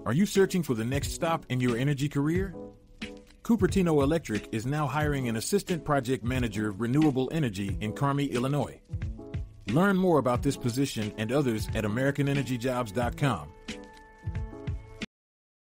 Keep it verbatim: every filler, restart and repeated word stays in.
Are you searching for the next stop in your energy career? Cupertino Electric is now hiring an assistant project manager of renewable energy in Carmi, Illinois. Learn more about this position and others at american energy jobs dot com.